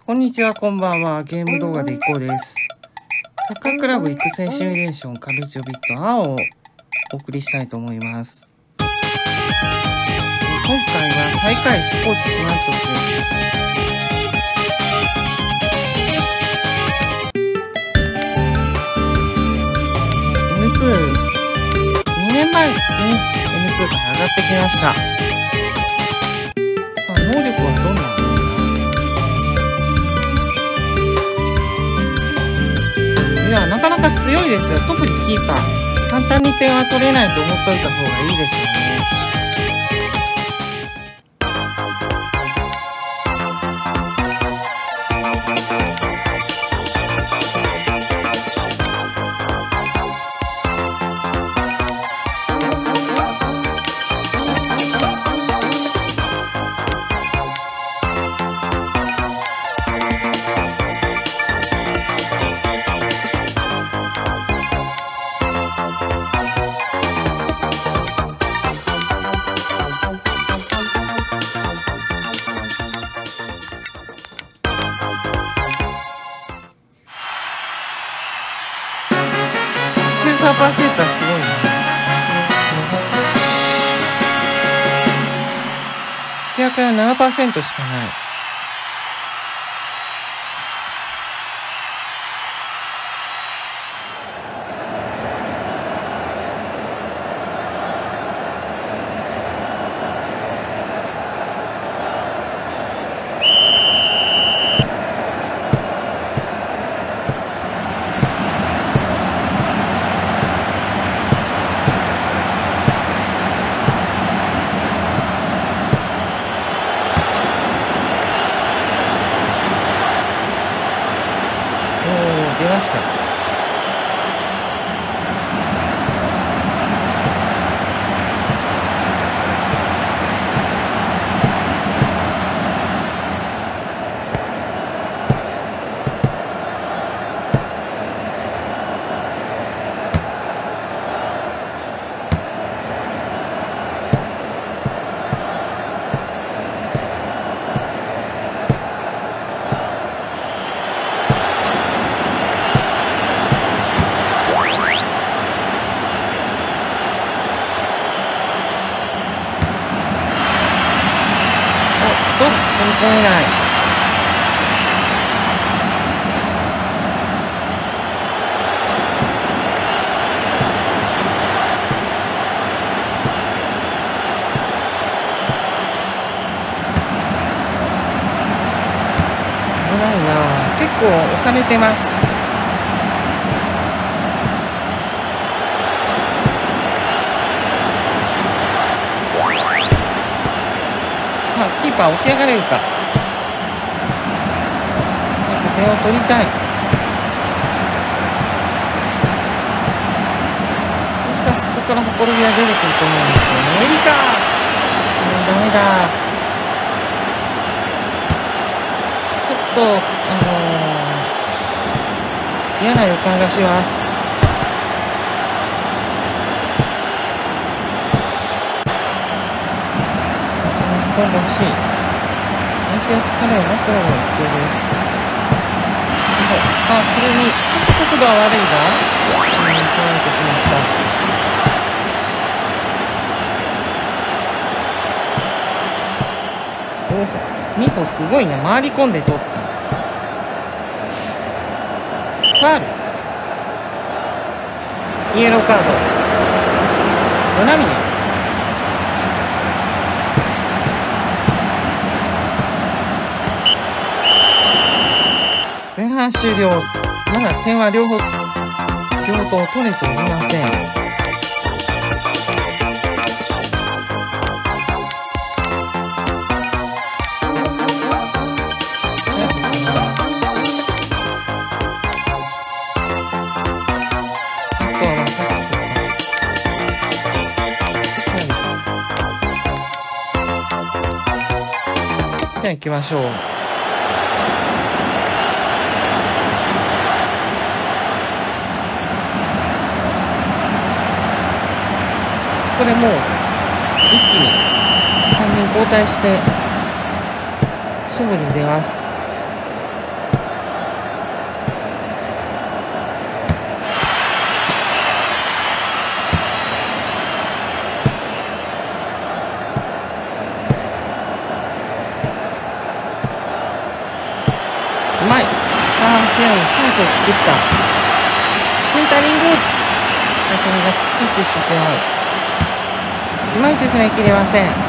こんにちは、こんばんは。ゲーム動画でいこうです。サッカークラブ育成シミュレーションカルチョビット A をお送りしたいと思います。今回は最下位スポーツシマントスです。N2、2年前に N2 から上がってきました。さあ、能力はどんなの？いや、なかなか強いですよ。特にキーパー。簡単に点は取れないと思っといた方がいいですよね。13% はすごいな。引き分けは 7% しかない。出ました。飛び込めない。危ないな。結構押されてます。さあ、キーパー起き上がれるか。早く点を取りたい。そしたらそこからほころびが出てくると思うんですけどね。無理か。ダメだ。ちょっと嫌な予感がします。飛んでほしい。相手の疲れを待つのが必要です。さあ、これにちょっと角度は悪いが、取られてしまった。美穂すごいな。回り込んで取った。ファウル。イエローカード。ドナミネ。前半終了。まだ点は両方と取れておりません。じゃあ行きましょう。これもう一気に3人交代して勝負に出ます。 あフェアにチャンスを作った。センタリング、先にがキャッチしてしまう。いまいち攻めきれません。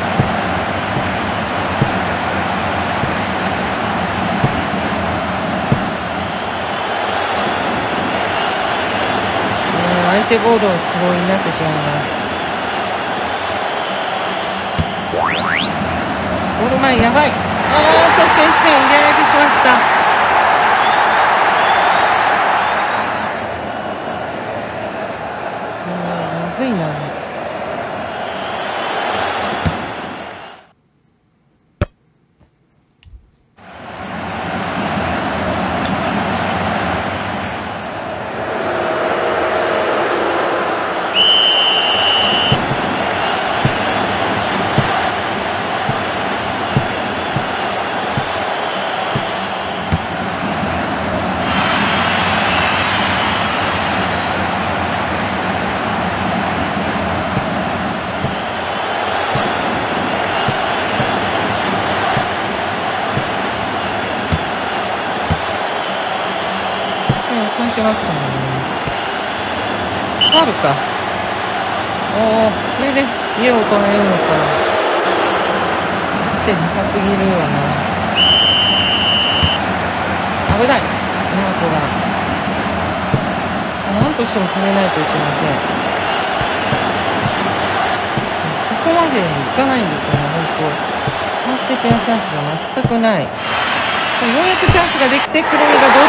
相手ボールをスローになってしまいます。ゴール前やばい。選手権入れられてしまった。まずいな。抑えてますからね。ファウルか。これでイエロー取られるのか。打ってなさすぎるよな。危ない。こが何としても攻めないといけません。そこまでいかないんですよね。本当チャンス的なチャンスが全くない。ようやくチャンスができて、黒木が同点に追いつい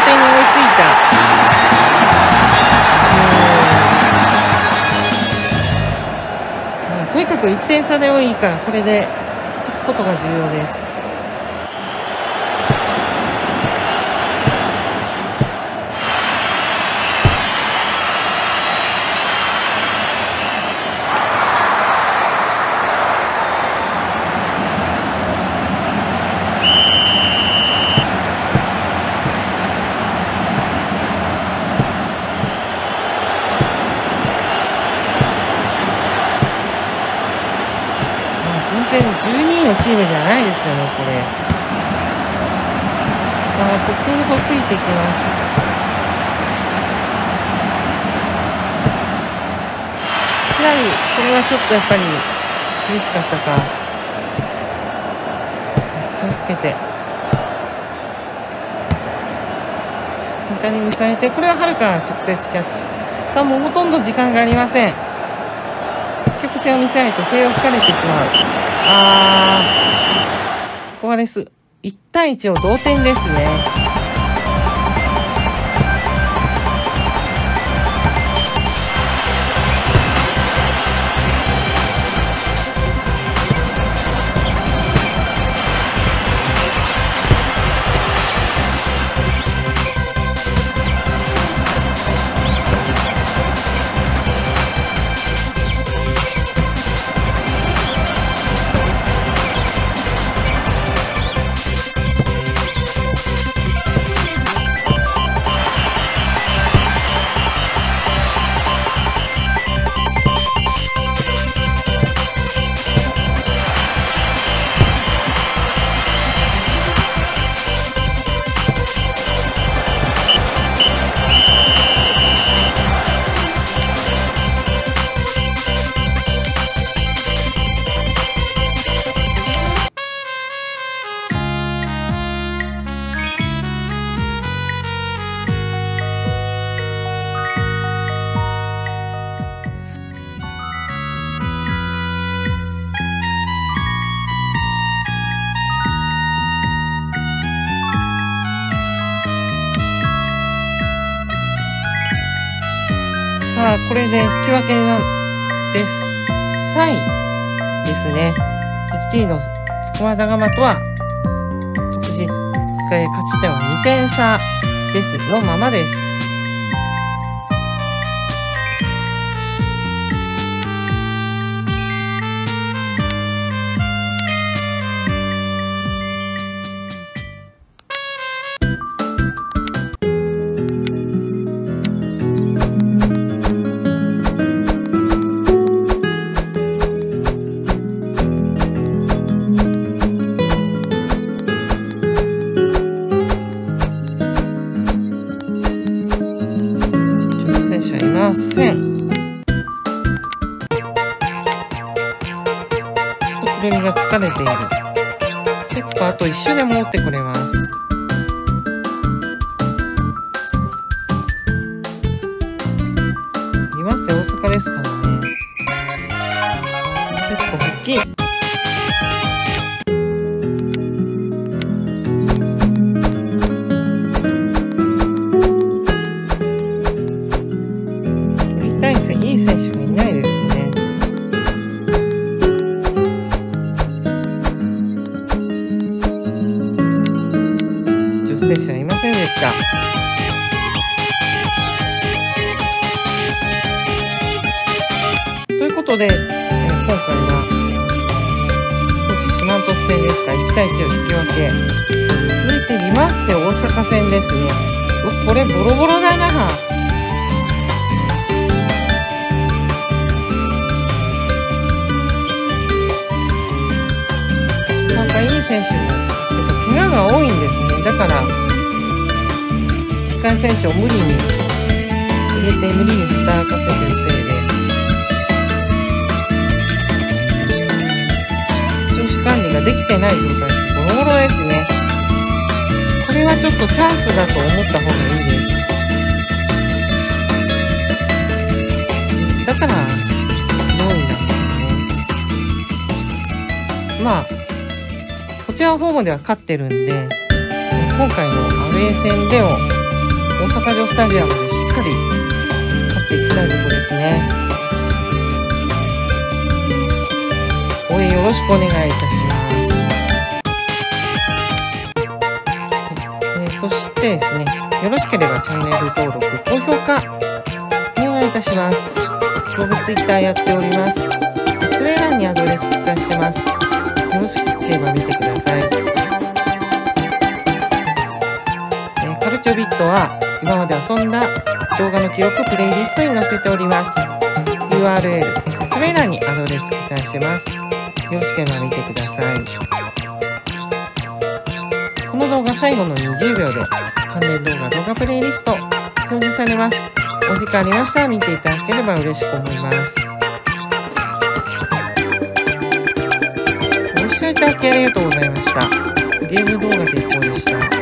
た。とにかく1点差でもいいから、これで勝つことが重要です。全然12位のチームじゃないですよね、これ。時間は刻々と過ぎていきます。やはりこれはちょっとやっぱり厳しかったか。さあ気をつけて。センターに見されて、これははるか直接キャッチ。さあもうほとんど時間がありません。積極性を見せないと笛を吹かれてしまう。スコアレス。1対1を同点ですね。さあこれで引き分けです。3位ですね。1位の筑波大和は独自勝ち点は2点差ですのままです。 者いません。くるみが疲れている。節子あと1周で戻ってくれます。いますよ、大阪ですからね。節子復帰。いい選手がいないですね。女子選手はいませんでした。ということで、今回は高知四万十戦でした。1対1を引き分け。続いてリマッセ大阪戦ですね。これボロボロだな。いい選手も怪我が多いんですね。だから控え選手を無理に入れて無理に働かせてるせいで調子管理ができてない状態です。ボロボロですね。これはちょっとチャンスだと思った方がいいです。だから4位なんですよね。まあこちらのホームでは勝ってるんで、今回のアウェー戦でも大阪城スタジアムでしっかり勝っていきたいところですね。応援よろしくお願いいたします。そしてですね、よろしければチャンネル登録、高評価お願いいたします。ブログ、ツイッターやっております。説明欄にアドレス記載してます。よろしければ見てください。カルチョビットは今まで遊んだ動画の記録プレイリストに載せております。URL 説明欄にアドレス記載してます。よろしければ見てください。この動画最後の20秒で関連動画プレイリスト表示されます。お時間ありましたら見ていただければ嬉しく思います。ご視聴いただきありがとうございました。ゲーム動画でいこうでした。